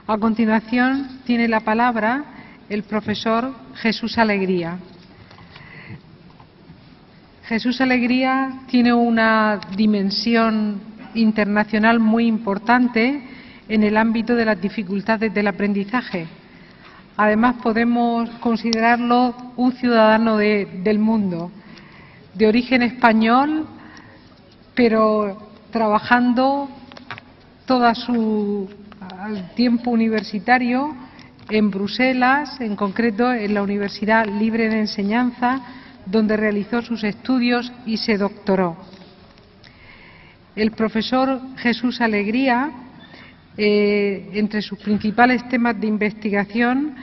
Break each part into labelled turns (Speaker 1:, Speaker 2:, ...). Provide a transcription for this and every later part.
Speaker 1: A continuación, tiene la palabra el profesor Jesús Alegría. Jesús Alegría tiene una dimensión internacional muy importante en el ámbito de las dificultades del aprendizaje. Además, podemos considerarlo un ciudadano del mundo, de origen español, pero trabajando todo su tiempo universitario en Bruselas, en concreto en la Universidad Libre de Enseñanza, donde realizó sus estudios y se doctoró. El profesor Jesús Alegría, entre sus principales temas de investigación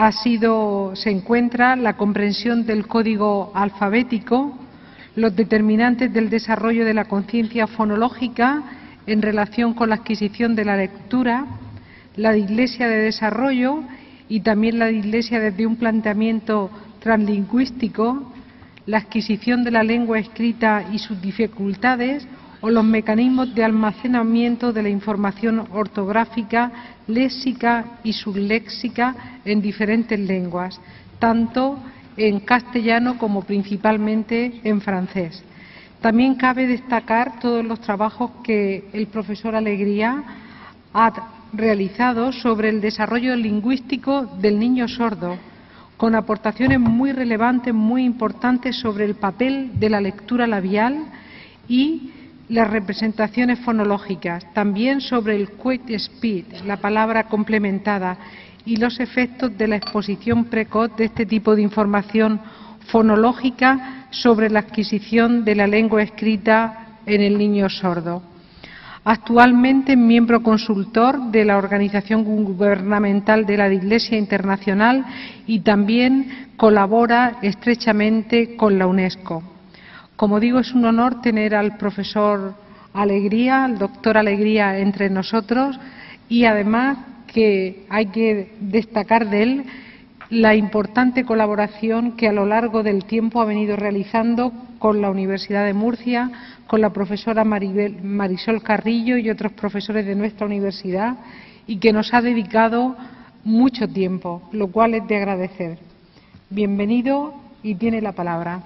Speaker 1: se encuentra la comprensión del código alfabético, los determinantes del desarrollo de la conciencia fonológica en relación con la adquisición de la lectura, la dislexia de desarrollo y también la dislexia desde un planteamiento translingüístico, la adquisición de la lengua escrita y sus dificultades, o los mecanismos de almacenamiento de la información ortográfica, léxica y subléxica en diferentes lenguas, tanto en castellano como principalmente en francés. También cabe destacar todos los trabajos que el profesor Alegría ha realizado sobre el desarrollo lingüístico del niño sordo, con aportaciones muy relevantes, muy importantes sobre el papel de la lectura labial y las representaciones fonológicas, también sobre el quick speech, la palabra complementada, y los efectos de la exposición precoz de este tipo de información fonológica sobre la adquisición de la lengua escrita en el niño sordo. Actualmente es miembro consultor de la Organización Gubernamental de la Dislexia Internacional y también colabora estrechamente con la UNESCO. Como digo, es un honor tener al profesor Alegría, al doctor Alegría entre nosotros, y además que hay que destacar de él la importante colaboración que a lo largo del tiempo ha venido realizando con la Universidad de Murcia, con la profesora Marisol Carrillo y otros profesores de nuestra universidad, y que nos ha dedicado mucho tiempo, lo cual es de agradecer. Bienvenido y tiene la palabra.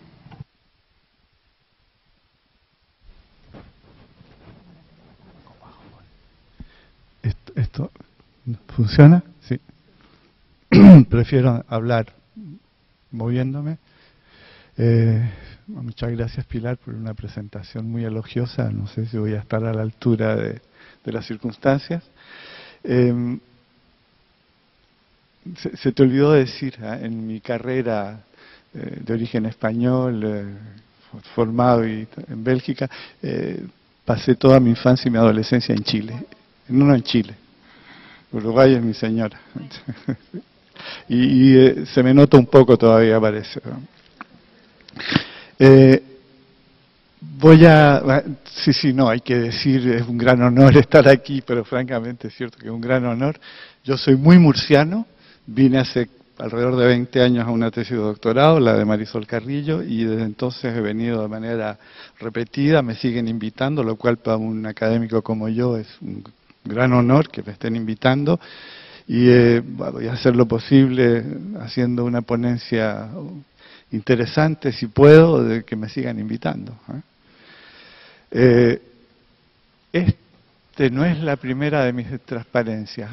Speaker 2: ¿Esto funciona? Sí. Prefiero hablar moviéndome. Muchas gracias, Pilar, por una presentación muy elogiosa. No sé si voy a estar a la altura de las circunstancias. Se te olvidó decir, en mi carrera de origen español, formado en Bélgica, pasé toda mi infancia y mi adolescencia en Chile. No en Chile. Uruguay es mi señora. y se me nota un poco todavía, parece. Hay que decir, es un gran honor estar aquí, pero francamente es cierto que es un gran honor. Yo soy muy murciano, vine hace alrededor de 20 años a una tesis de doctorado, la de Marisol Carrillo, y desde entonces he venido de manera repetida, me siguen invitando, lo cual para un académico como yo es un gran honor que me estén invitando, y voy a hacer lo posible haciendo una ponencia interesante, si puedo, de que me sigan invitando. Este no es la primera de mis transparencias,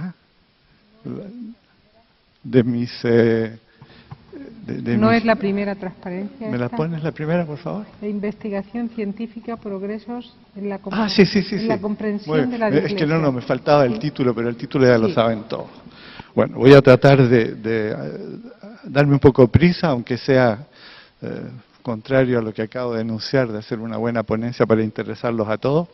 Speaker 1: no es la primera transparencia.
Speaker 2: ¿Me la pones la primera, por favor?
Speaker 1: De investigación científica, progresos en la,
Speaker 2: la
Speaker 1: comprensión de la dislexia.
Speaker 2: Es que no, me faltaba el título, pero el título ya lo saben todos. Bueno, voy a tratar de darme un poco prisa, aunque sea contrario a lo que acabo de enunciar, de hacer una buena ponencia para interesarlos a todos.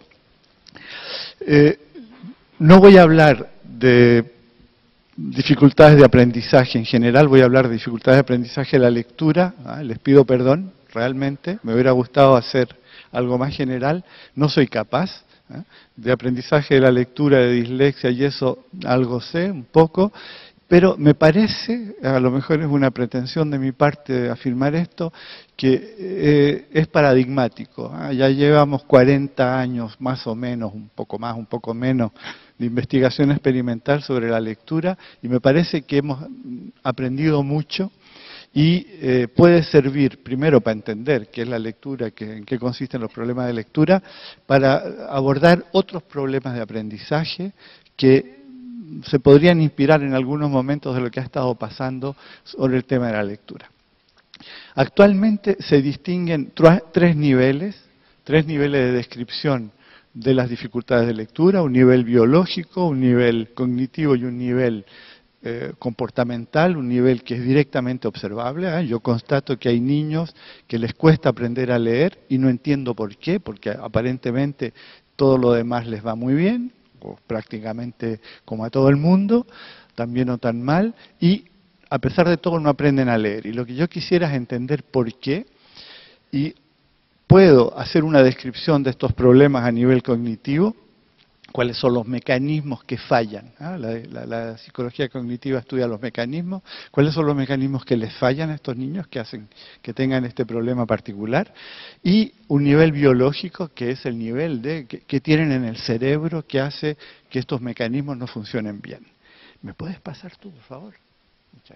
Speaker 2: No voy a hablar de dificultades de aprendizaje en general, voy a hablar de dificultades de aprendizaje de la lectura. Les pido perdón, realmente, me hubiera gustado hacer algo más general, no soy capaz. De aprendizaje de la lectura, de dislexia y eso algo sé, un poco, pero me parece, a lo mejor es una pretensión de mi parte afirmar esto, que es paradigmático. Ya llevamos 40 años, más o menos, un poco más, un poco menos, de investigación experimental sobre la lectura y me parece que hemos aprendido mucho y puede servir primero para entender qué es la lectura, en qué consisten los problemas de lectura, para abordar otros problemas de aprendizaje que se podrían inspirar en algunos momentos de lo que ha estado pasando sobre el tema de la lectura. Actualmente se distinguen tres niveles de descripción de las dificultades de lectura: un nivel biológico, un nivel cognitivo y un nivel comportamental, un nivel que es directamente observable. Yo constato que hay niños que les cuesta aprender a leer y no entiendo por qué, porque aparentemente todo lo demás les va muy bien, o prácticamente como a todo el mundo, también no tan mal, y a pesar de todo no aprenden a leer. Y lo que yo quisiera es entender por qué, y puedo hacer una descripción de estos problemas a nivel cognitivo, cuáles son los mecanismos que fallan. La psicología cognitiva estudia los mecanismos, cuáles son los mecanismos que les fallan a estos niños que hacen que tengan este problema particular, y un nivel biológico que es el nivel que tienen en el cerebro que hace que estos mecanismos no funcionen bien. ¿Me puedes pasar tú, por favor? Muchas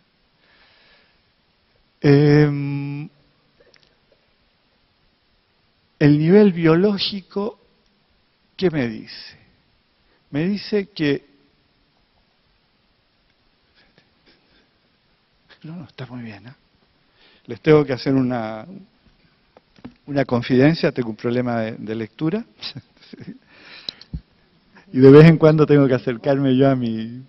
Speaker 2: gracias. El nivel biológico, ¿qué me dice? Me dice que... No, está muy bien, ¿eh? Les tengo que hacer una confidencia, tengo un problema de lectura. Y de vez en cuando tengo que acercarme yo a mi...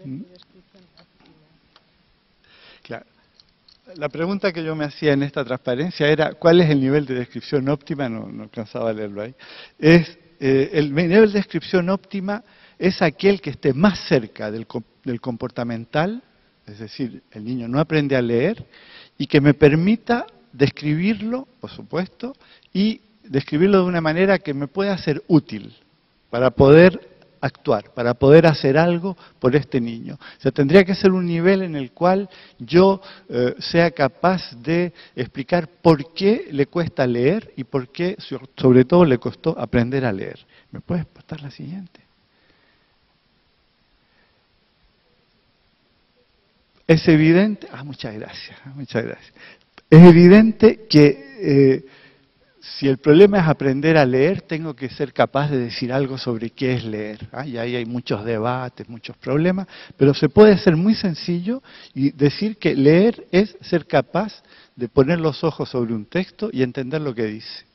Speaker 2: Claro. La pregunta que yo me hacía en esta transparencia era, ¿cuál es el nivel de descripción óptima? No alcanzaba a leerlo ahí. El nivel de descripción óptima es aquel que esté más cerca del comportamental, es decir, el niño no aprende a leer, y que me permita describirlo, por supuesto, y describirlo de una manera que me pueda ser útil para poder actuar, para poder hacer algo por este niño. O sea, tendría que ser un nivel en el cual yo sea capaz de explicar por qué le cuesta leer y por qué, sobre todo, le costó aprender a leer. ¿Me puedes pasar la siguiente? Es evidente... muchas gracias, muchas gracias. Es evidente que... si el problema es aprender a leer, tengo que ser capaz de decir algo sobre qué es leer. Y ahí hay muchos debates, muchos problemas, pero se puede ser muy sencillo y decir que leer es ser capaz de poner los ojos sobre un texto y entender lo que dice.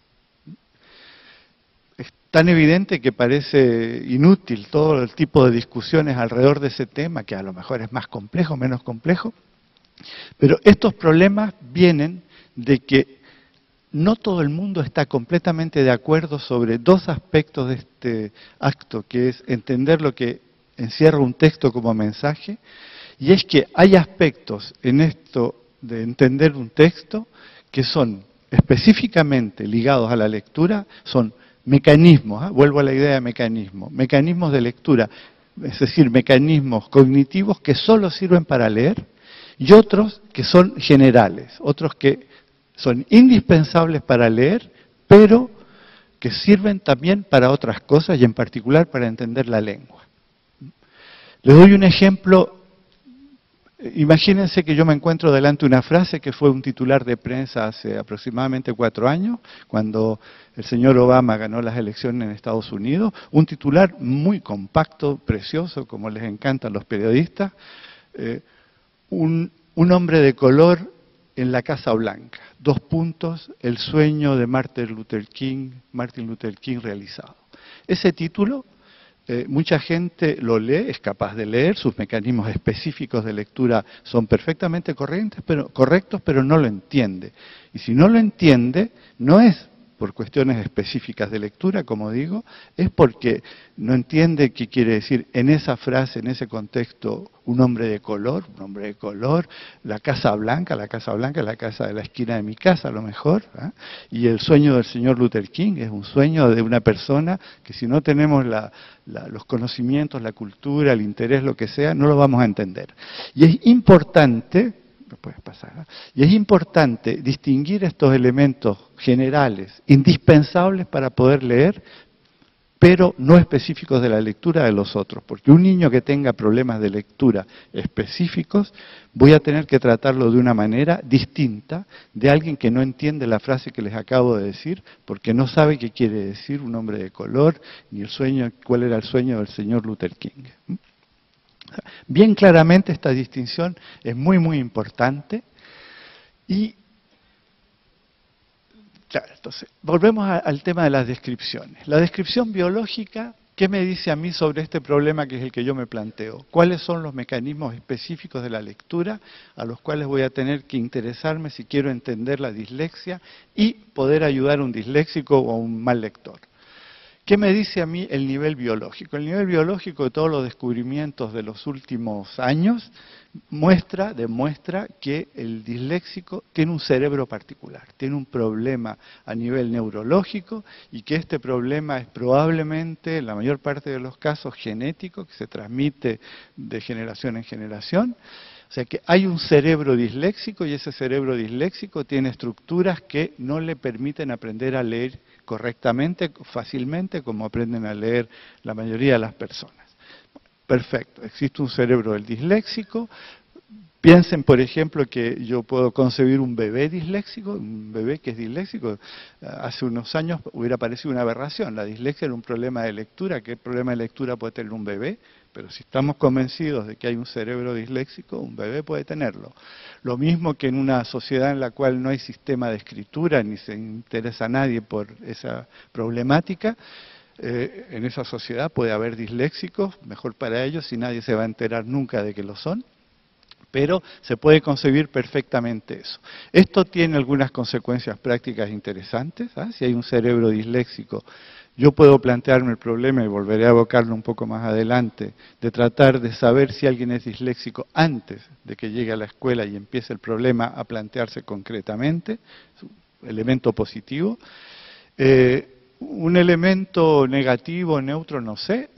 Speaker 2: Es tan evidente que parece inútil todo el tipo de discusiones alrededor de ese tema, que a lo mejor es más complejo, menos complejo, pero estos problemas vienen de que no todo el mundo está completamente de acuerdo sobre dos aspectos de este acto, que es entender lo que encierra un texto como mensaje, y es que hay aspectos en esto de entender un texto que son específicamente ligados a la lectura, son mecanismos, vuelvo a la idea de mecanismos de lectura, es decir, mecanismos cognitivos que solo sirven para leer, y otros que son generales, otros que son indispensables para leer, pero que sirven también para otras cosas y en particular para entender la lengua. Les doy un ejemplo. Imagínense que yo me encuentro delante de una frase que fue un titular de prensa hace aproximadamente 4 años, cuando el señor Obama ganó las elecciones en Estados Unidos, un titular muy compacto, precioso, como les encantan los periodistas, un hombre de color en la Casa Blanca, 2 puntos, el sueño de Martin Luther King realizado. Ese título, mucha gente lo lee, es capaz de leer, sus mecanismos específicos de lectura son perfectamente correctos, pero no lo entiende. Y si no lo entiende, no es por cuestiones específicas de lectura, como digo, es porque no entiende qué quiere decir en esa frase, en ese contexto, un hombre de color, la Casa Blanca es la casa de la esquina de mi casa a lo mejor, y el sueño del señor Luther King es un sueño de una persona que si no tenemos los conocimientos, la cultura, el interés, lo que sea, no lo vamos a entender. Y es importante... Y es importante distinguir estos elementos generales, indispensables para poder leer, pero no específicos de la lectura de los otros, porque un niño que tenga problemas de lectura específicos, voy a tener que tratarlo de una manera distinta de alguien que no entiende la frase que les acabo de decir, porque no sabe qué quiere decir un hombre de color, ni el sueño, cuál era el sueño del señor Luther King. Bien claramente esta distinción es muy, muy importante y claro, entonces, volvemos al tema de las descripciones. La descripción biológica, ¿qué me dice a mí sobre este problema que es el que yo me planteo? ¿Cuáles son los mecanismos específicos de la lectura a los cuales voy a tener que interesarme si quiero entender la dislexia y poder ayudar a un disléxico o a un mal lector? ¿Qué me dice a mí el nivel biológico? El nivel biológico de todos los descubrimientos de los últimos años demuestra que el disléxico tiene un cerebro particular, tiene un problema a nivel neurológico y que este problema es probablemente, en la mayor parte de los casos, genético, que se transmite de generación en generación. O sea que hay un cerebro disléxico y ese cerebro disléxico tiene estructuras que no le permiten aprender a leer correctamente, fácilmente, como aprenden a leer la mayoría de las personas. Perfecto, existe un cerebro del disléxico. Piensen, por ejemplo, que yo puedo concebir un bebé disléxico, un bebé que es disléxico. Hace unos años hubiera parecido una aberración. La dislexia era un problema de lectura. ¿Qué problema de lectura puede tener un bebé? Pero si estamos convencidos de que hay un cerebro disléxico, un bebé puede tenerlo. Lo mismo que en una sociedad en la cual no hay sistema de escritura, ni se interesa a nadie por esa problemática, en esa sociedad puede haber disléxicos, mejor para ellos, y nadie se va a enterar nunca de que lo son. Pero se puede concebir perfectamente eso. Esto tiene algunas consecuencias prácticas interesantes. Si hay un cerebro disléxico, yo puedo plantearme el problema, y volveré a evocarlo un poco más adelante, de tratar de saber si alguien es disléxico antes de que llegue a la escuela y empiece el problema a plantearse concretamente, es un elemento positivo. Un elemento negativo, neutro, no sé.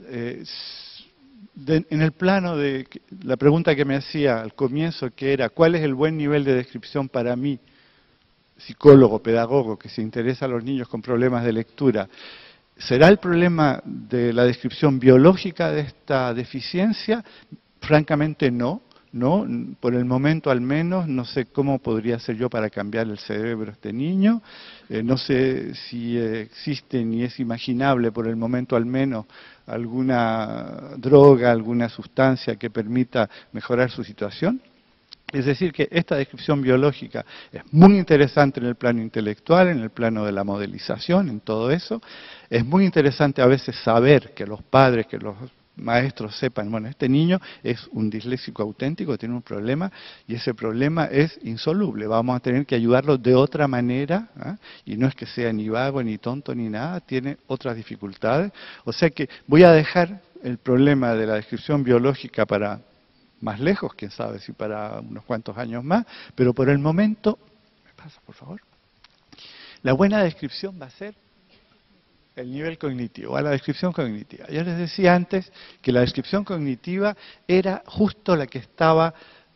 Speaker 2: En el plano de la pregunta que me hacía al comienzo, que era ¿cuál es el buen nivel de descripción para mí, psicólogo, pedagogo, que se interesa a los niños con problemas de lectura? ¿Será el problema de la descripción biológica de esta deficiencia? Francamente no. No, por el momento al menos, no sé cómo podría hacer yo para cambiar el cerebro de este niño, no sé si existe ni es imaginable por el momento al menos alguna droga, alguna sustancia que permita mejorar su situación. Es decir, que esta descripción biológica es muy interesante en el plano intelectual, en el plano de la modelización, en todo eso. Es muy interesante a veces saber que los padres, que los maestros sepan, bueno, este niño es un disléxico auténtico, tiene un problema y ese problema es insoluble, vamos a tener que ayudarlo de otra manera, y no es que sea ni vago, ni tonto, ni nada, tiene otras dificultades. O sea que voy a dejar el problema de la descripción biológica para más lejos, quién sabe si para unos cuantos años más, pero por el momento, ¿me pasa por favor? La buena descripción va a ser el nivel cognitivo, a la descripción cognitiva. Yo les decía antes que la descripción cognitiva era justo la que estaba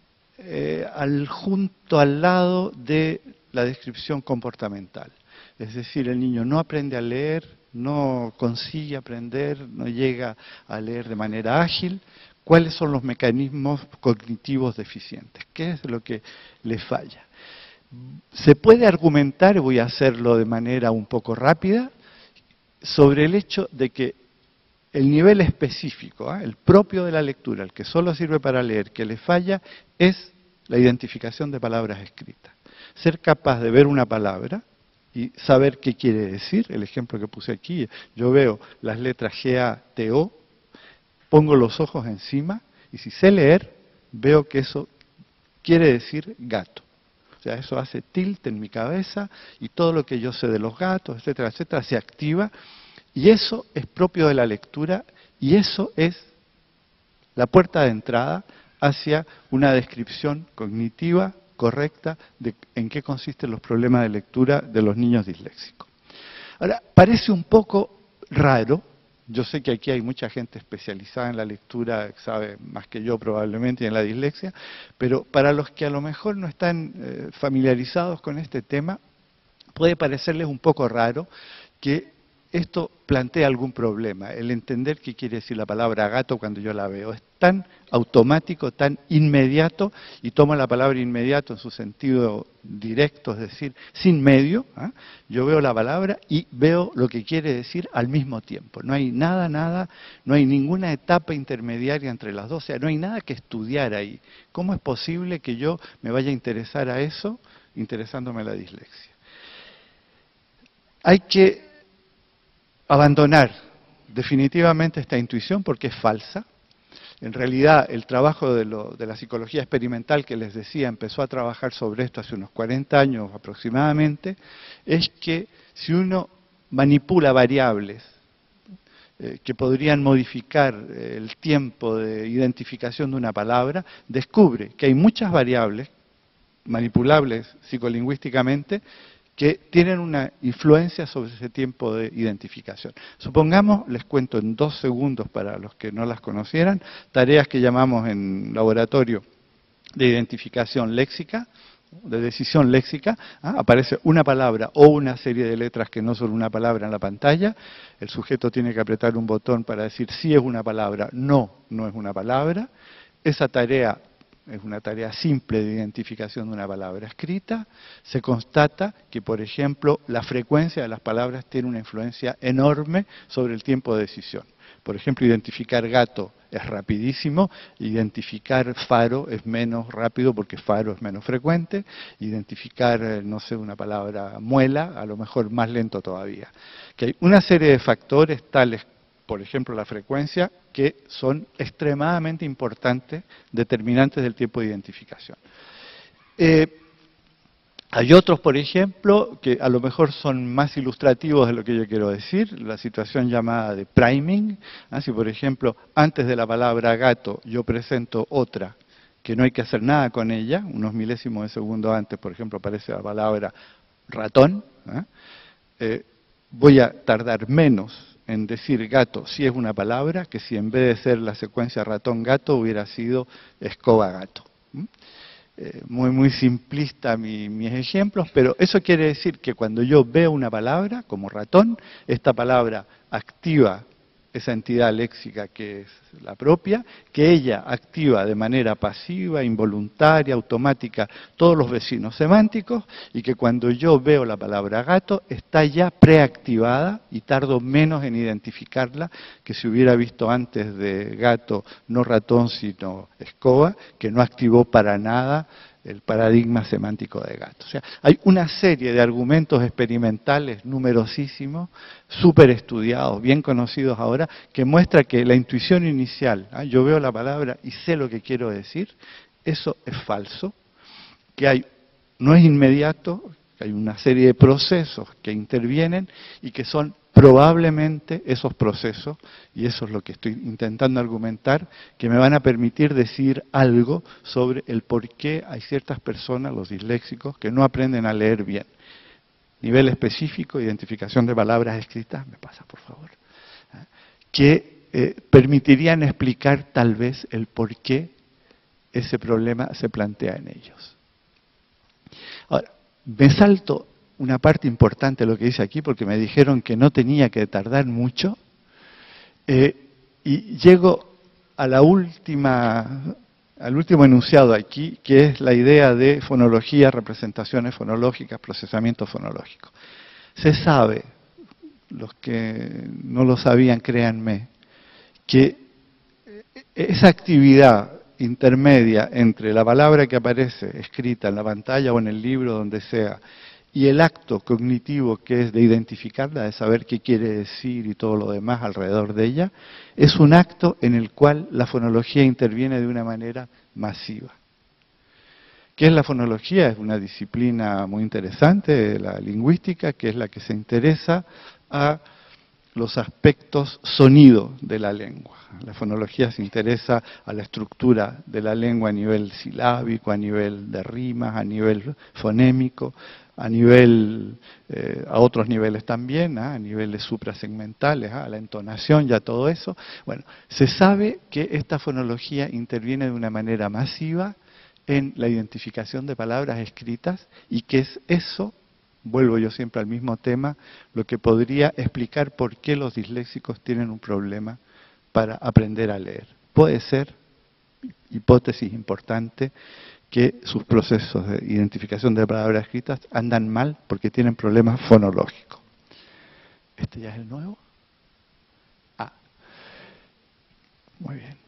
Speaker 2: junto al lado de la descripción comportamental. Es decir, el niño no aprende a leer, no consigue aprender, no llega a leer de manera ágil. ¿Cuáles son los mecanismos cognitivos deficientes? ¿Qué es lo que le falla? Se puede argumentar, voy a hacerlo de manera un poco rápida, sobre el hecho de que el nivel específico, el propio de la lectura, el que solo sirve para leer, que le falla, es la identificación de palabras escritas. Ser capaz de ver una palabra y saber qué quiere decir. El ejemplo que puse aquí, yo veo las letras G-A-T-O, pongo los ojos encima y si sé leer, veo que eso quiere decir gato. O sea, eso hace tilt en mi cabeza y todo lo que yo sé de los gatos, etcétera, etcétera, se activa. Y eso es propio de la lectura y eso es la puerta de entrada hacia una descripción cognitiva correcta de en qué consisten los problemas de lectura de los niños disléxicos. Ahora, parece un poco raro. Yo sé que aquí hay mucha gente especializada en la lectura, sabe más que yo probablemente, y en la dislexia, pero para los que a lo mejor no están familiarizados con este tema, puede parecerles un poco raro que esto plantea algún problema, el entender qué quiere decir la palabra gato cuando yo la veo. Es tan automático, tan inmediato, y tomo la palabra inmediato en su sentido directo, es decir, sin medio. Yo veo la palabra y veo lo que quiere decir al mismo tiempo. No hay nada, no hay ninguna etapa intermediaria entre las dos, o sea, no hay nada que estudiar ahí. ¿Cómo es posible que yo me vaya a interesar a eso interesándome en la dislexia? Hay que abandonar definitivamente esta intuición porque es falsa. En realidad, el trabajo de la psicología experimental que les decía empezó a trabajar sobre esto hace unos 40 años aproximadamente, es que si uno manipula variables que podrían modificar el tiempo de identificación de una palabra, descubre que hay muchas variables manipulables psicolingüísticamente que tienen una influencia sobre ese tiempo de identificación. Supongamos, les cuento en 2 segundos para los que no las conocieran, tareas que llamamos en laboratorio de identificación léxica, de decisión léxica. Aparece una palabra o una serie de letras que no son una palabra en la pantalla, el sujeto tiene que apretar un botón para decir si es una palabra, no es una palabra. Esa tarea es una tarea simple de identificación de una palabra escrita. Se constata que, por ejemplo, la frecuencia de las palabras tiene una influencia enorme sobre el tiempo de decisión. Por ejemplo, identificar gato es rapidísimo, identificar faro es menos rápido porque faro es menos frecuente, identificar, no sé, una palabra muela, a lo mejor más lento todavía. Que hay una serie de factores tales, por ejemplo, la frecuencia, que son extremadamente importantes, determinantes del tiempo de identificación. Hay otros, por ejemplo, que a lo mejor son más ilustrativos de lo que yo quiero decir, la situación llamada de priming. Si, por ejemplo, antes de la palabra gato yo presento otra, que no hay que hacer nada con ella, unos milésimos de segundo antes, por ejemplo, aparece la palabra ratón, voy a tardar menos en decir gato si es una palabra que si en vez de ser la secuencia ratón-gato hubiera sido escoba-gato. Muy simplista mis ejemplos, pero eso quiere decir que cuando yo veo una palabra como ratón, esta palabra activa esa entidad léxica que es la propia, que ella activa de manera pasiva, involuntaria, automática, todos los vecinos semánticos, y que cuando yo veo la palabra gato, está ya preactivada y tardo menos en identificarla que si hubiera visto antes de gato no ratón sino escoba, que no activó para nada el paradigma semántico de gato. O sea, hay una serie de argumentos experimentales numerosísimos, súper estudiados, bien conocidos ahora, que muestra que la intuición inicial, yo veo la palabra y sé lo que quiero decir, eso es falso, que no es inmediato, que hay una serie de procesos que intervienen y que son probablemente esos procesos, y eso es lo que estoy intentando argumentar, que me van a permitir decir algo sobre el por qué hay ciertas personas, los disléxicos, que no aprenden a leer bien. Nivel específico, identificación de palabras escritas, me pasa por favor, que permitirían explicar tal vez el por qué ese problema se plantea en ellos. Ahora, me salto una parte importante de lo que dice aquí, porque me dijeron que no tenía que tardar mucho, y llego a al último enunciado aquí, que es la idea de fonología, representaciones fonológicas, procesamiento fonológico. Se sabe, los que no lo sabían, créanme, que esa actividad intermedia entre la palabra que aparece escrita en la pantalla o en el libro, donde sea, y el acto cognitivo que es de identificarla, de saber qué quiere decir y todo lo demás alrededor de ella, es un acto en el cual la fonología interviene de una manera masiva. ¿Qué es la fonología? Es una disciplina muy interesante de la lingüística, que es la que se interesa a los aspectos sonido de la lengua. La fonología se interesa a la estructura de la lengua a nivel silábico, a nivel de rimas, a nivel fonémico, a otros niveles también, a niveles suprasegmentales, a la entonación, ya todo eso. Bueno, se sabe que esta fonología interviene de una manera masiva en la identificación de palabras escritas y que es eso vuelvo yo siempre al mismo tema, lo que podría explicar por qué los disléxicos tienen un problema para aprender a leer. Puede ser, hipótesis importante, que sus procesos de identificación de palabras escritas andan mal porque tienen problemas fonológicos. ¿Este ya es el nuevo? Ah, muy bien.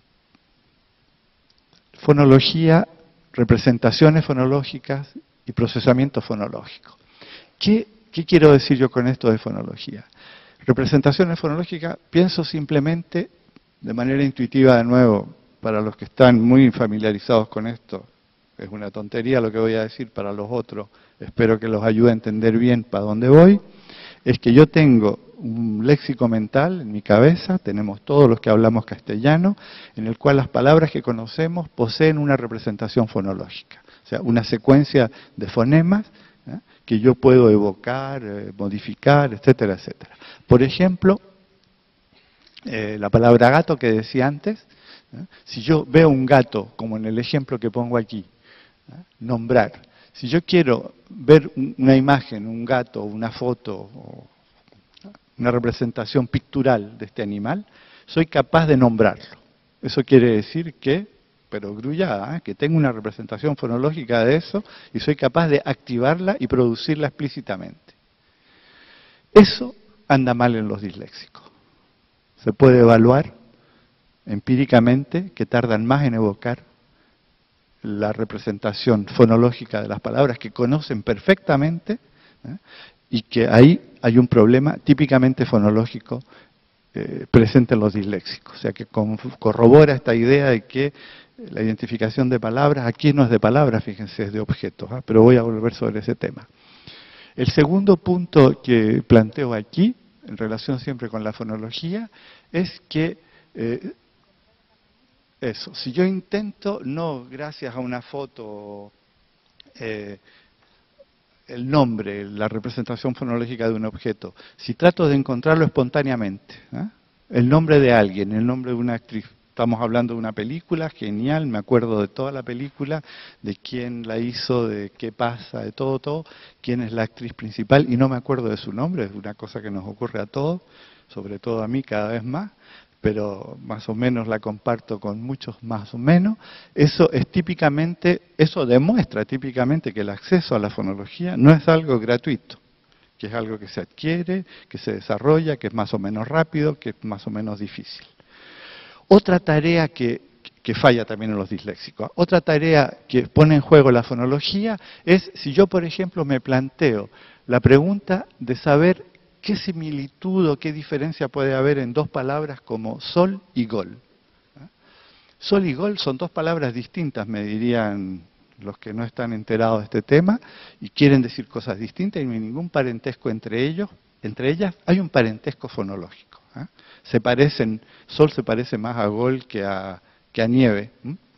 Speaker 2: Fonología, representaciones fonológicas y procesamiento fonológico. ¿Qué quiero decir yo con esto de fonología? Representaciones fonológicas, pienso simplemente, de manera intuitiva de nuevo, para los que están muy familiarizados con esto, es una tontería lo que voy a decir para los otros, espero que los ayude a entender bien para dónde voy, es que yo tengo un léxico mental en mi cabeza, tenemos todos los que hablamos castellano, en el cual las palabras que conocemos poseen una representación fonológica, o sea, una secuencia de fonemas que yo puedo evocar, modificar, etcétera, etcétera. Por ejemplo, la palabra gato que decía antes, si yo veo un gato, como en el ejemplo que pongo aquí, nombrar, si yo quiero ver una imagen, un gato, una foto, una representación pictural de este animal, soy capaz de nombrarlo. Eso quiere decir que, pero grullada, que tengo una representación fonológica de eso y soy capaz de activarla y producirla explícitamente. Eso anda mal en los disléxicos. Se puede evaluar empíricamente que tardan más en evocar la representación fonológica de las palabras que conocen perfectamente, y que ahí hay un problema típicamente fonológico presente en los disléxicos. O sea que corrobora esta idea de que la identificación de palabras, aquí no es de palabras, fíjense, es de objetos, pero voy a volver sobre ese tema. El segundo punto que planteo aquí, en relación siempre con la fonología, es que si yo intento, no gracias a una foto, el nombre, la representación fonológica de un objeto, si trato de encontrarlo espontáneamente, el nombre de alguien, el nombre de una actriz, estamos hablando de una película, genial, me acuerdo de toda la película, de quién la hizo, de qué pasa, de todo, quién es la actriz principal, y no me acuerdo de su nombre, es una cosa que nos ocurre a todos, sobre todo a mí cada vez más, pero más o menos la comparto con muchos más o menos. Eso es típicamente, eso demuestra típicamente que el acceso a la fonología no es algo gratuito, que es algo que se adquiere, que se desarrolla, que es más o menos rápido, que es más o menos difícil. Otra tarea que falla también en los disléxicos, otra tarea que pone en juego la fonología es si yo, por ejemplo, me planteo la pregunta de saber qué similitud o qué diferencia puede haber en dos palabras como sol y gol. Sol y gol son dos palabras distintas, me dirían los que no están enterados de este tema, y quieren decir cosas distintas y no hay ningún parentesco entre ellos. Entre ellas hay un parentesco fonológico. Se parecen, sol se parece más a gol que a nieve.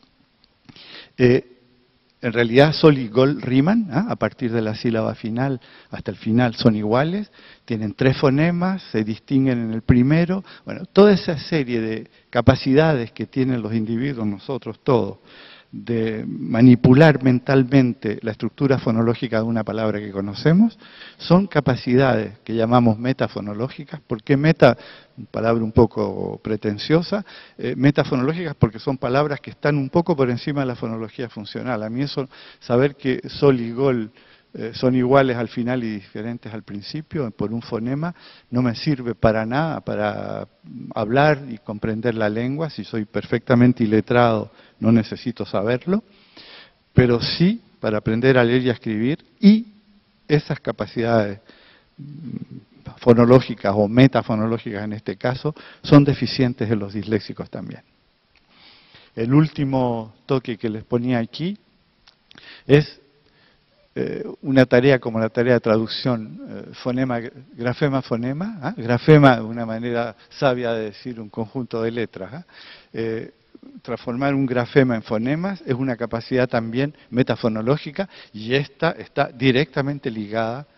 Speaker 2: En realidad sol y gol riman, a partir de la sílaba final hasta el final son iguales, tienen 3 fonemas, se distinguen en el primero. Bueno, toda esa serie de capacidades que tienen los individuos, nosotros todos, de manipular mentalmente la estructura fonológica de una palabra que conocemos, son capacidades que llamamos metafonológicas. ¿Por qué meta? Palabra un poco pretenciosa. Metafonológicas porque son palabras que están un poco por encima de la fonología funcional. A mí eso, saber que sol y gol son iguales al final y diferentes al principio, por un fonema, no me sirve para nada para hablar y comprender la lengua. Si soy perfectamente iletrado, no necesito saberlo, pero sí para aprender a leer y a escribir, y esas capacidades fonológicas o metafonológicas en este caso, son deficientes en los disléxicos también. El último toque que les ponía aquí es una tarea como la tarea de traducción, fonema, grafema, fonema, grafema, una manera sabia de decir un conjunto de letras. Transformar un grafema en fonemas es una capacidad también metafonológica, y esta está directamente ligada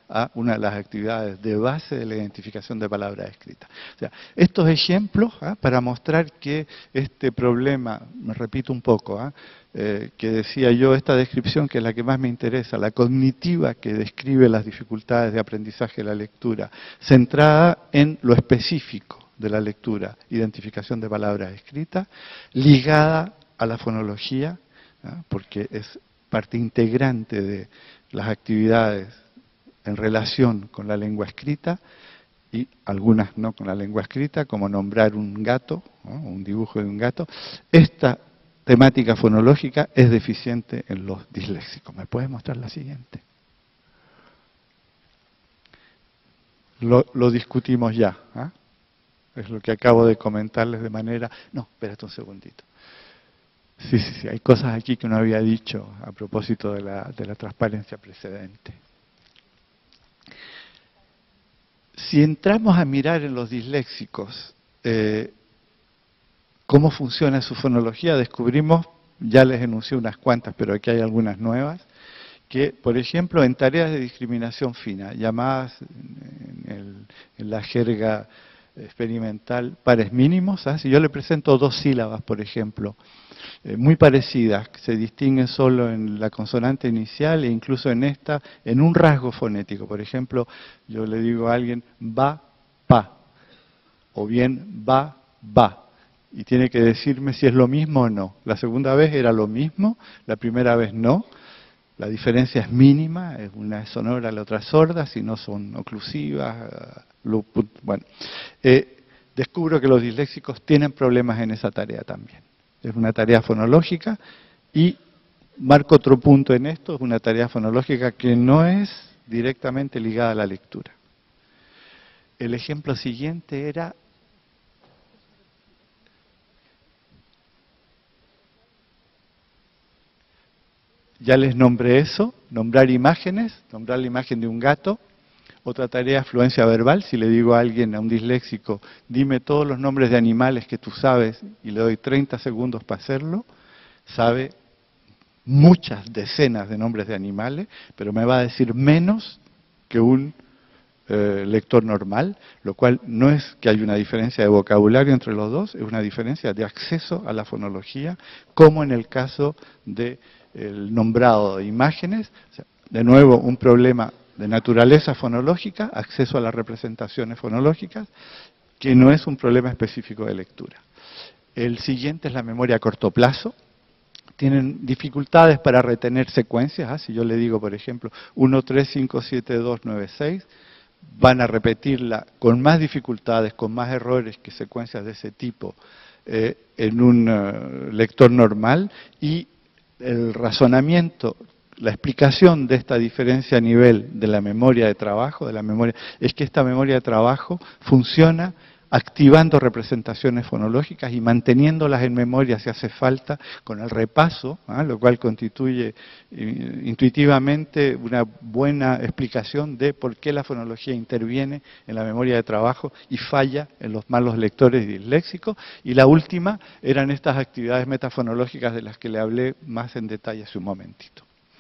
Speaker 2: a una de las actividades de base de la identificación de palabras escritas. O sea, estos ejemplos para mostrar que este problema, me repito un poco, que decía yo, esta descripción que es la que más me interesa, la cognitiva que describe las dificultades de aprendizaje de la lectura, centrada en lo específico de la lectura, identificación de palabras escritas, ligada a la fonología, porque es parte integrante de las actividades en relación con la lengua escrita, y algunas no con la lengua escrita, como nombrar un gato, un dibujo de un gato. Esta temática fonológica es deficiente en los disléxicos. ¿Me puedes mostrar la siguiente? Lo discutimos ya. Es lo que acabo de comentarles de manera... No, espérate un segundito. Sí, hay cosas aquí que no había dicho a propósito de la transparencia precedente. Si entramos a mirar en los disléxicos cómo funciona su fonología, descubrimos, ya les enuncié unas cuantas, pero aquí hay algunas nuevas, que, por ejemplo, en tareas de discriminación fina, llamadas en la jerga experimental pares mínimos, si yo le presento dos sílabas, por ejemplo, muy parecidas, que se distinguen solo en la consonante inicial e incluso en esta, en un rasgo fonético. Por ejemplo, yo le digo a alguien va, pa, o bien va, va, y tiene que decirme si es lo mismo o no. La segunda vez era lo mismo, la primera vez no. La diferencia es mínima, una es sonora, la otra es sorda, si no son oclusivas. Bueno, descubro que los disléxicos tienen problemas en esa tarea también. Es una tarea fonológica y marco otro punto en esto, es una tarea fonológica que no es directamente ligada a la lectura. El ejemplo siguiente era... Ya les nombré eso, nombrar imágenes, nombrar la imagen de un gato. Otra tarea, fluencia verbal. Si le digo a alguien, a un disléxico, dime todos los nombres de animales que tú sabes, y le doy 30 segundos para hacerlo, sabe muchas decenas de nombres de animales, pero me va a decir menos que un lector normal, lo cual no es que haya una diferencia de vocabulario entre los dos, es una diferencia de acceso a la fonología, como en el caso del nombrado de imágenes. O sea, de nuevo, un problema de naturaleza fonológica, acceso a las representaciones fonológicas, que no es un problema específico de lectura. El siguiente es la memoria a corto plazo. Tienen dificultades para retener secuencias. Si yo le digo, por ejemplo, 1, 3, 5, 7, 2, 9, 6, van a repetirla con más dificultades, con más errores que secuencias de ese tipo en un lector normal, y el razonamiento, la explicación de esta diferencia a nivel de la memoria de trabajo, es que esta memoria de trabajo funciona activando representaciones fonológicas y manteniéndolas en memoria si hace falta, con el repaso, lo cual constituye intuitivamente una buena explicación de por qué la fonología interviene en la memoria de trabajo y falla en los malos lectores disléxicos. Y la última eran estas actividades metafonológicas de las que le hablé más en detalle hace un momentito.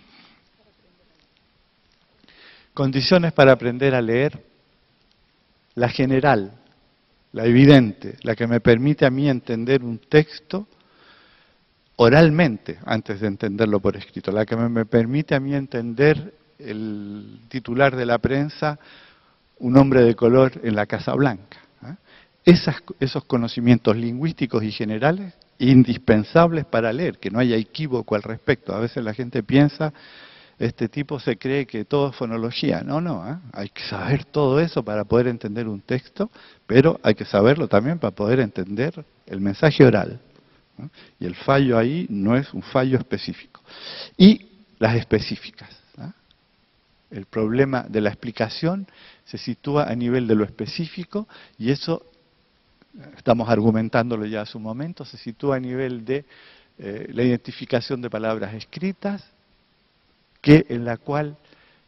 Speaker 2: Condiciones para aprender a leer: la general, la evidente, la que me permite a mí entender un texto oralmente antes de entenderlo por escrito, la que me permite a mí entender el titular de la prensa, un hombre de color en la Casa Blanca. Esos conocimientos lingüísticos y generales indispensables para leer, que no haya equívoco al respecto. A veces la gente piensa, este tipo se cree que todo es fonología. No, hay que saber todo eso para poder entender un texto, pero hay que saberlo también para poder entender el mensaje oral. Y el fallo ahí no es un fallo específico. Y las específicas. El problema de la explicación se sitúa a nivel de lo específico, y eso, estamos argumentándolo ya hace un momento, se sitúa a nivel de la identificación de palabras escritas, en la cual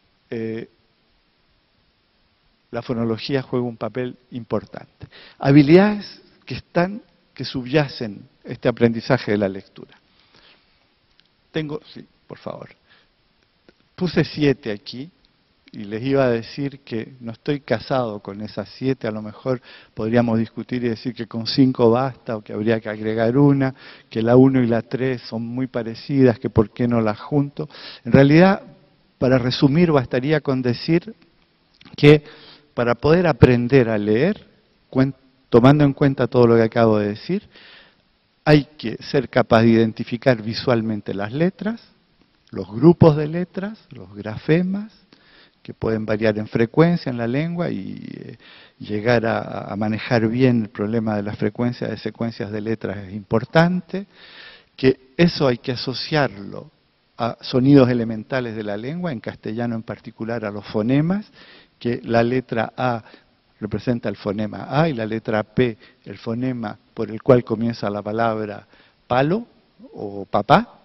Speaker 2: la fonología juega un papel importante. Habilidades que subyacen este aprendizaje de la lectura. Sí, por favor. Puse 7 aquí. y les iba a decir que no estoy casado con esas 7, a lo mejor podríamos discutir y decir que con 5 basta o que habría que agregar una, que la 1 y la 3 son muy parecidas, que por qué no las junto. En realidad, para resumir, bastaría con decir que para poder aprender a leer, tomando en cuenta todo lo que acabo de decir, hay que ser capaz de identificar visualmente las letras, los grupos de letras, los grafemas, que pueden variar en frecuencia en la lengua y llegar a manejar bien el problema de la frecuencia de secuencias de letras es importante, que eso hay que asociarlo a sonidos elementales de la lengua, en castellano en particular a los fonemas, que la letra A representa el fonema A y la letra P el fonema por el cual comienza la palabra palo o papá.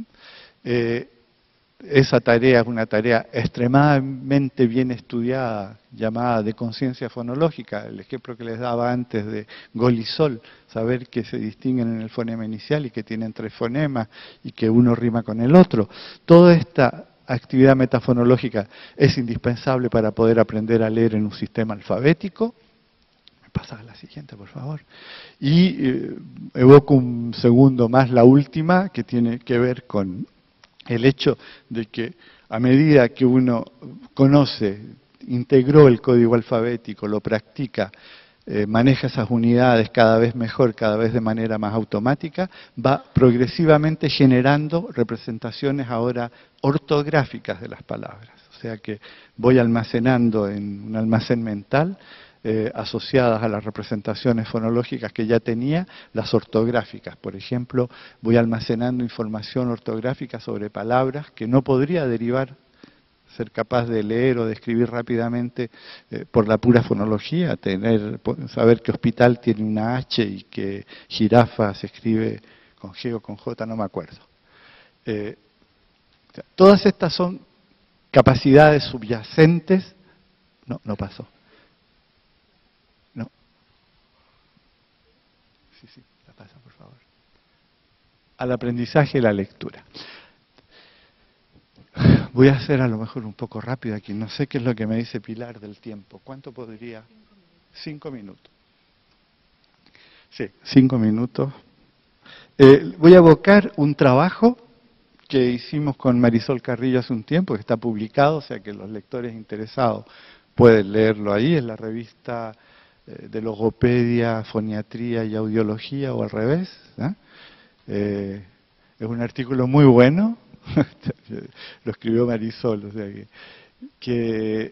Speaker 2: Esa tarea es una tarea extremadamente bien estudiada, llamada de conciencia fonológica, el ejemplo que les daba antes de Gol y Sol, saber que se distinguen en el fonema inicial y que tienen 3 fonemas y que uno rima con el otro. Toda esta actividad metafonológica es indispensable para poder aprender a leer en un sistema alfabético. Me pasas a la siguiente, por favor. Y evoco un segundo más, la última, que tiene que ver con el hecho de que a medida que uno conoce, integró el código alfabético, lo practica, maneja esas unidades cada vez mejor, cada vez de manera más automática, va progresivamente generando representaciones ahora ortográficas de las palabras. O sea que voy almacenando en un almacén mental, asociadas a las representaciones fonológicas que ya tenía, las ortográficas. Por ejemplo, voy almacenando información ortográfica sobre palabras que no podría derivar, ser capaz de leer o de escribir rápidamente por la pura fonología, saber que hospital tiene una H y que jirafa se escribe con G o con J, no me acuerdo. Todas estas son capacidades subyacentes. No pasó. Sí, la pasa, por favor. Al aprendizaje y la lectura. Voy a hacer a lo mejor un poco rápido aquí. No sé qué es lo que me dice Pilar del tiempo. ¿Cuánto podría? 5 minutos. Sí, 5 minutos. Voy a evocar un trabajo que hicimos con Marisol Carrillo hace un tiempo, que está publicado, o sea que los lectores interesados pueden leerlo ahí, en la revista de logopedia, foniatría y audiología, o al revés. Es un artículo muy bueno, lo escribió Marisol, o sea que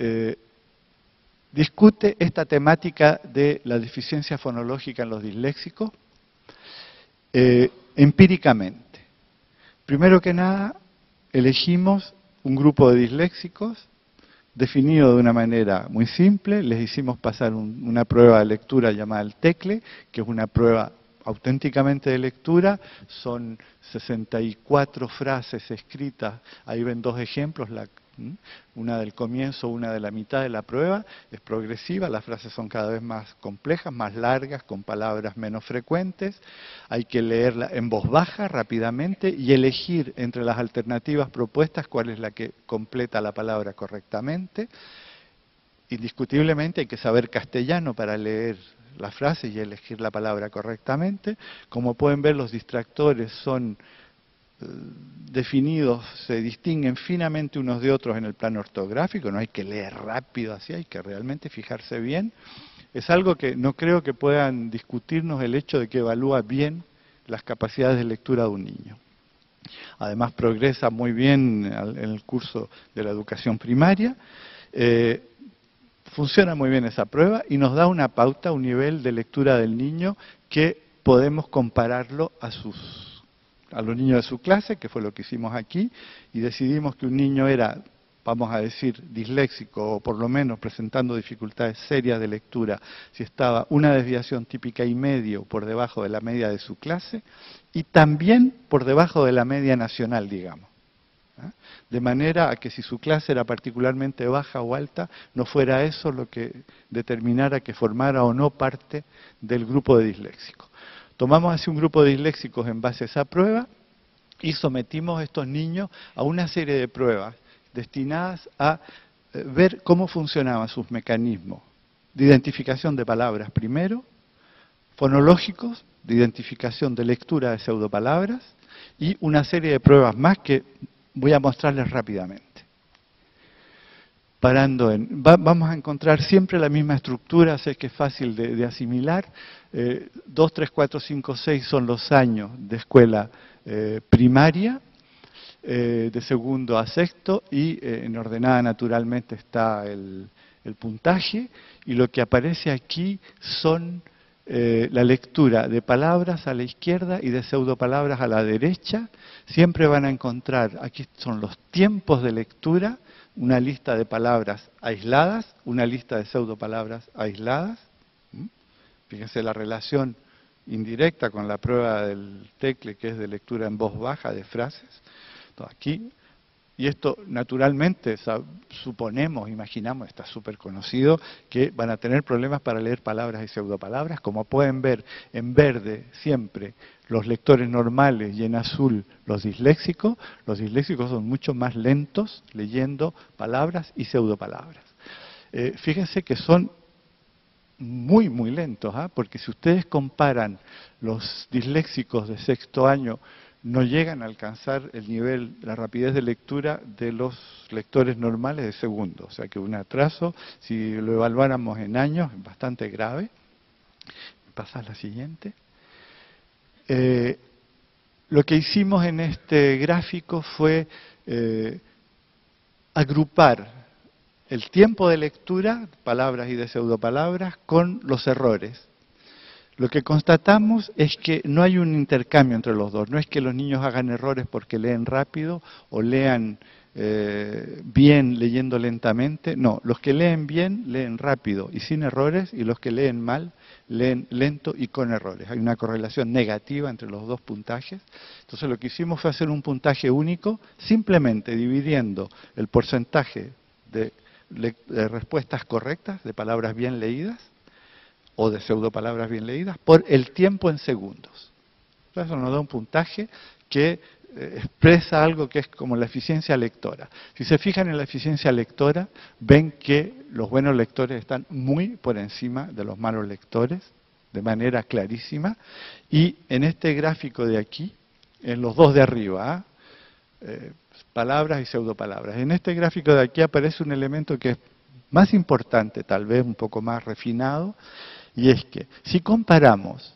Speaker 2: discute esta temática de la deficiencia fonológica en los disléxicos empíricamente. Primero que nada, elegimos un grupo de disléxicos definido de una manera muy simple. Les hicimos pasar una prueba de lectura llamada el TECLE, que es una prueba auténticamente de lectura. Son 64 frases escritas, ahí ven 2 ejemplos, una del comienzo, una de la mitad de la prueba. Es progresiva, las frases son cada vez más complejas, más largas, con palabras menos frecuentes. Hay que leerla en voz baja rápidamente y elegir entre las alternativas propuestas cuál es la que completa la palabra correctamente. Indiscutiblemente hay que saber castellano para leer las frases y elegir la palabra correctamente. Como pueden ver, los distractores son definidos, se distinguen finamente unos de otros en el plano ortográfico, no hay que leer rápido así, hay que realmente fijarse bien. Es algo que no creo que puedan discutirnos, el hecho de que evalúa bien las capacidades de lectura de un niño. Además progresa muy bien en el curso de la educación primaria. Funciona muy bien esa prueba y nos da una pauta, un nivel de lectura del niño que podemos compararlo a los niños de su clase, que fue lo que hicimos aquí, y decidimos que un niño era, vamos a decir, disléxico, o por lo menos presentando dificultades serias de lectura, si estaba una desviación típica y medio por debajo de la media de su clase, y también por debajo de la media nacional, digamos. De manera a que si su clase era particularmente baja o alta, no fuera eso lo que determinara que formara o no parte del grupo de disléxicos. Tomamos así un grupo de disléxicos en base a esa prueba y sometimos a estos niños a una serie de pruebas destinadas a ver cómo funcionaban sus mecanismos de identificación de palabras primero, fonológicos, de identificación de lectura de pseudopalabras, y una serie de pruebas más que voy a mostrarles rápidamente. Vamos a encontrar siempre la misma estructura, sé que es fácil de asimilar. 2, 3, 4, 5, 6 son los años de escuela primaria, de segundo a sexto, y en ordenada naturalmente está el puntaje, y lo que aparece aquí son la lectura de palabras a la izquierda y de pseudopalabras a la derecha. Siempre van a encontrar, aquí son los tiempos de lectura, una lista de palabras aisladas, una lista de pseudopalabras aisladas. Fíjense la relación indirecta con la prueba del TECLE, que es de lectura en voz baja de frases. Entonces, aquí, y esto naturalmente suponemos, imaginamos, está súper conocido, que van a tener problemas para leer palabras y pseudopalabras. Como pueden ver, en verde siempre los lectores normales y en azul los disléxicos. Los disléxicos son mucho más lentos leyendo palabras y pseudopalabras. Fíjense que son muy, muy lentos, porque si ustedes comparan los disléxicos de sexto año, no llegan a alcanzar el nivel, la rapidez de lectura de los lectores normales de segundo. O sea que un atraso, si lo evaluáramos en años, es bastante grave. ¿Pasas la siguiente? Lo que hicimos en este gráfico fue agrupar el tiempo de lectura, palabras y de pseudopalabras, con los errores. Lo que constatamos es que no hay un intercambio entre los dos. No es que los niños hagan errores porque leen rápido o lean bien leyendo lentamente. No, los que leen bien leen rápido y sin errores, y los que leen mal leen lento y con errores. Hay una correlación negativa entre los dos puntajes. Entonces lo que hicimos fue hacer un puntaje único, simplemente dividiendo el porcentaje de respuestas correctas, de palabras bien leídas, o de pseudopalabras bien leídas, por el tiempo en segundos. Eso nos da un puntaje que expresa algo que es como la eficiencia lectora. Si se fijan en la eficiencia lectora, ven que los buenos lectores están muy por encima de los malos lectores, de manera clarísima, y en este gráfico de aquí, en los dos de arriba, palabras y pseudopalabras, en este gráfico de aquí aparece un elemento que es más importante, tal vez un poco más refinado, y es que si comparamos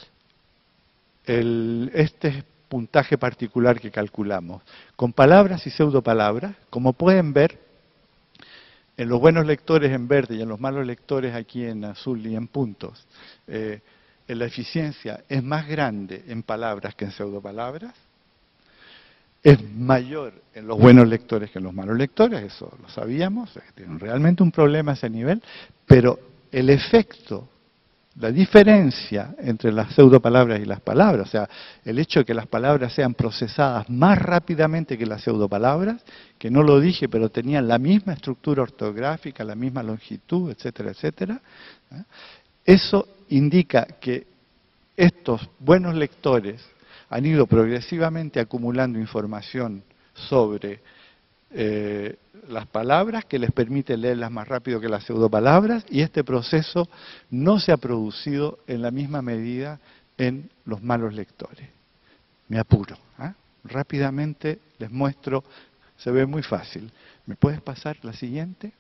Speaker 2: este puntaje particular que calculamos con palabras y pseudopalabras, como pueden ver, en los buenos lectores en verde y en los malos lectores aquí en azul y en puntos, la eficiencia es más grande en palabras que en pseudopalabras, es mayor en los buenos lectores que en los malos lectores, eso lo sabíamos, tienen realmente un problema a ese nivel, pero el efecto, la diferencia entre las pseudopalabras y las palabras, o sea, el hecho de que las palabras sean procesadas más rápidamente que las pseudopalabras, que no lo dije, pero tenían la misma estructura ortográfica, la misma longitud, etcétera, etcétera, eso indica que estos buenos lectores han ido progresivamente acumulando información sobre las palabras que les permite leerlas más rápido que las pseudopalabras, y este proceso no se ha producido en la misma medida en los malos lectores. Me apuro. Rápidamente les muestro, se ve muy fácil. ¿Me puedes pasar la siguiente?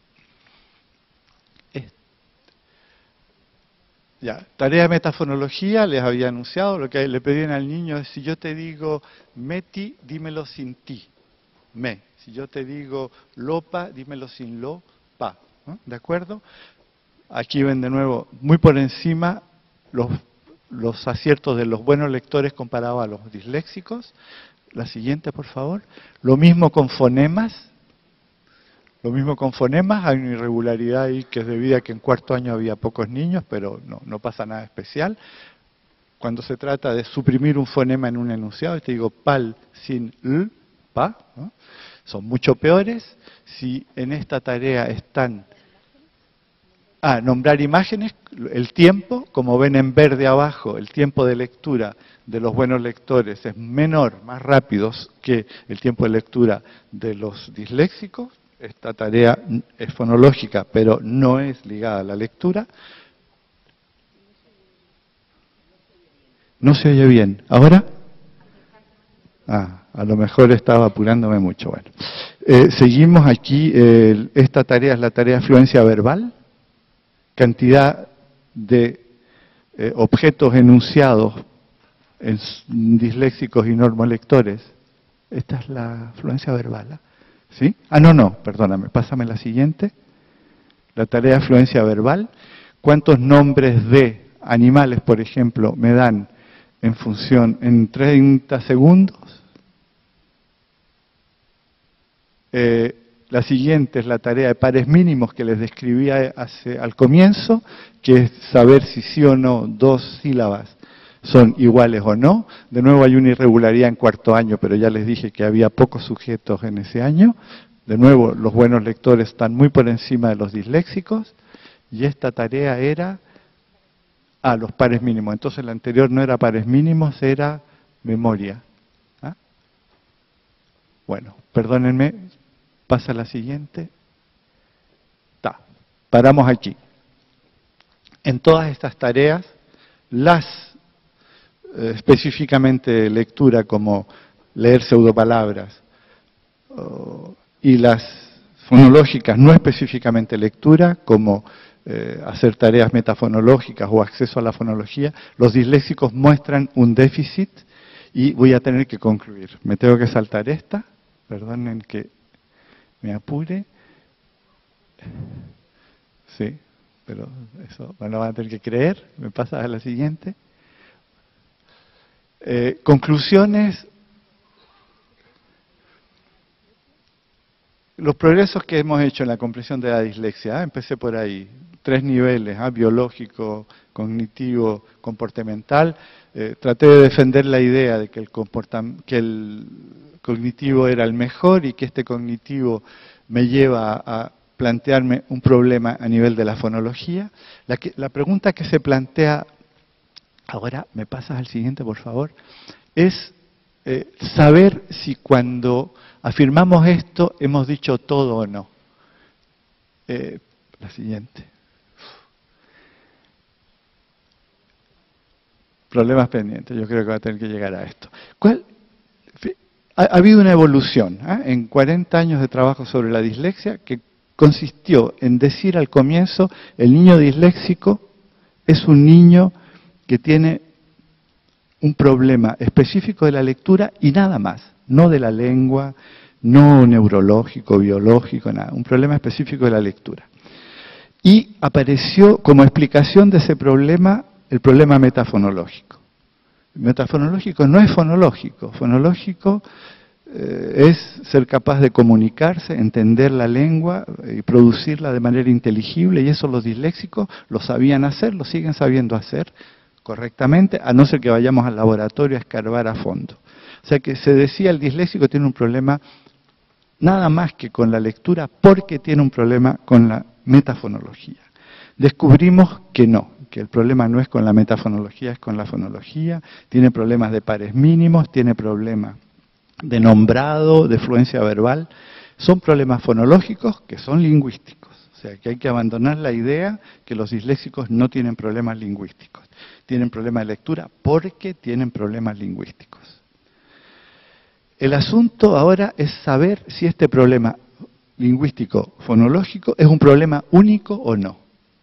Speaker 2: Ya, tarea de metafonología, les había anunciado, lo que le pedían al niño es, si yo te digo meti, dímelo sin ti, me. Si yo te digo lopa, dímelo sin lo, pa. ¿No? ¿De acuerdo? Aquí ven de nuevo, muy por encima, los aciertos de los buenos lectores comparado a los disléxicos. La siguiente, por favor. Lo mismo con fonemas. Lo mismo con fonemas, hay una irregularidad ahí que es debido a que en cuarto año había pocos niños, pero no pasa nada especial. Cuando se trata de suprimir un fonema en un enunciado, te digo pal sin l, pa, ¿no? Son mucho peores. Si en esta tarea están nombrar imágenes, el tiempo, como ven en verde abajo, el tiempo de lectura de los buenos lectores es menor, más rápido que el tiempo de lectura de los disléxicos. esta tarea es fonológica, pero no es ligada a la lectura. No se oye bien. ¿Ahora? A lo mejor estaba apurándome mucho. Bueno, seguimos aquí. Esta tarea es la tarea de fluencia verbal. Cantidad de objetos enunciados en disléxicos y normolectores. Esta es la fluencia verbal. ¿Sí? No, perdóname, pásame la siguiente. La tarea de fluencia verbal. ¿Cuántos nombres de animales, por ejemplo, me dan en 30 segundos? La siguiente es la tarea de pares mínimos que les describía al comienzo, que es saber si sí o no dos sílabas son iguales o no. De nuevo hay una irregularidad en cuarto año, pero ya les dije que había pocos sujetos en ese año. De nuevo, los buenos lectores están muy por encima de los disléxicos. Y esta tarea era los pares mínimos. Entonces la anterior no era pares mínimos, era memoria. Bueno, perdónenme, pasa la siguiente. Paramos aquí. En todas estas tareas, específicamente lectura como leer pseudopalabras, y las fonológicas no específicamente lectura como hacer tareas metafonológicas o acceso a la fonología, los disléxicos muestran un déficit y voy a tener que concluir. Me tengo que saltar esta, perdonen que me apure. Sí, pero eso me lo van a tener que creer. Me pasa a la siguiente. Conclusiones. Los progresos que hemos hecho en la comprensión de la dislexia, empecé por ahí, 3 niveles, biológico, cognitivo, comportamental. Traté de defender la idea de que el cognitivo era el mejor y que este cognitivo me lleva a plantearme un problema a nivel de la fonología. La pregunta que se plantea, ahora me pasas al siguiente por favor, es saber si cuando afirmamos esto hemos dicho todo o no. La siguiente. Problemas pendientes, yo creo que va a tener que llegar a esto. Ha habido una evolución en 40 años de trabajo sobre la dislexia que consistió en decir al comienzo, el niño disléxico es un niño que tiene un problema específico de la lectura y nada más, no de la lengua, no neurológico, biológico, nada, un problema específico de la lectura. Y apareció como explicación de ese problema el problema metafonológico. Metafonológico no es fonológico, fonológico es ser capaz de comunicarse, entender la lengua y producirla de manera inteligible, y eso los disléxicos lo sabían hacer, lo siguen sabiendo hacer correctamente, a no ser que vayamos al laboratorio a escarbar a fondo. O sea que se decía el disléxico tiene un problema nada más que con la lectura porque tiene un problema con la metafonología. Descubrimos que no, que el problema no es con la metafonología, es con la fonología, tiene problemas de pares mínimos, tiene problemas de nombrado, de fluencia verbal, son problemas fonológicos que son lingüísticos. O sea que hay que abandonar la idea que los disléxicos no tienen problemas lingüísticos, tienen problemas de lectura porque tienen problemas lingüísticos. El asunto ahora es saber si este problema lingüístico fonológico es un problema único o no.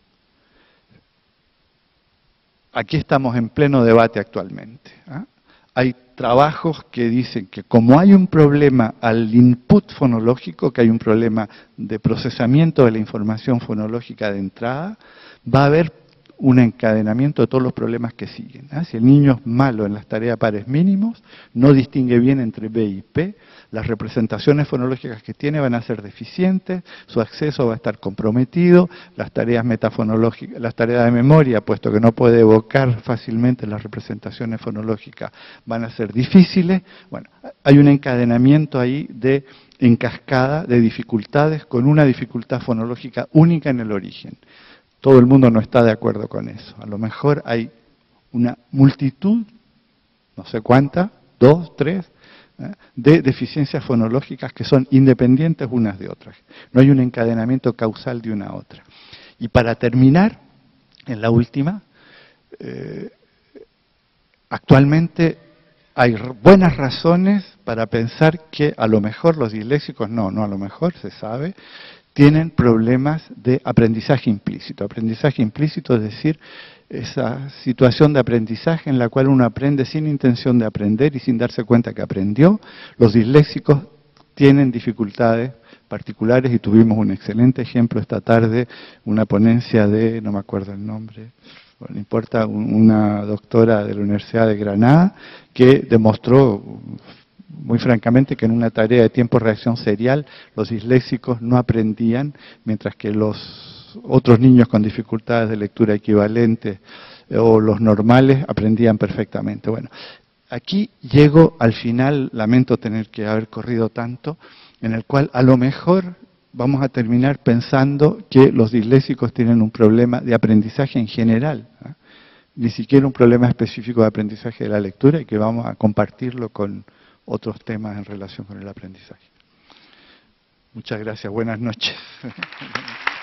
Speaker 2: Aquí estamos en pleno debate actualmente. Hay trabajos que dicen que como hay un problema al input fonológico, que hay un problema de procesamiento de la información fonológica de entrada, va a haber un encadenamiento de todos los problemas que siguen. Si el niño es malo en las tareas pares mínimos, no distingue bien entre B y P, las representaciones fonológicas que tiene van a ser deficientes, su acceso va a estar comprometido, las tareas metafonológicas, las tareas de memoria, puesto que no puede evocar fácilmente las representaciones fonológicas, van a ser difíciles. Bueno, hay un encadenamiento ahí en cascada de dificultades con una dificultad fonológica única en el origen. Todo el mundo no está de acuerdo con eso. A lo mejor hay una multitud, no sé cuánta, 2, 3, de deficiencias fonológicas que son independientes unas de otras. No hay un encadenamiento causal de una a otra. Y para terminar, en la última, actualmente hay buenas razones para pensar que a lo mejor los disléxicos, no a lo mejor, se sabe, tienen problemas de aprendizaje implícito. Aprendizaje implícito es decir, esa situación de aprendizaje en la cual uno aprende sin intención de aprender y sin darse cuenta que aprendió. Los disléxicos tienen dificultades particulares y tuvimos un excelente ejemplo esta tarde, una ponencia de, no me acuerdo el nombre, bueno, no importa, una doctora de la Universidad de Granada que demostró muy francamente que en una tarea de tiempo-reacción serial los disléxicos no aprendían, mientras que los otros niños con dificultades de lectura equivalentes o los normales aprendían perfectamente. Bueno, aquí llego al final, lamento tener que haber corrido tanto, en el cual a lo mejor vamos a terminar pensando que los disléxicos tienen un problema de aprendizaje en general, ¿eh? Ni siquiera un problema específico de aprendizaje de la lectura, y que vamos a compartirlo con otros temas en relación con el aprendizaje. Muchas gracias, buenas noches.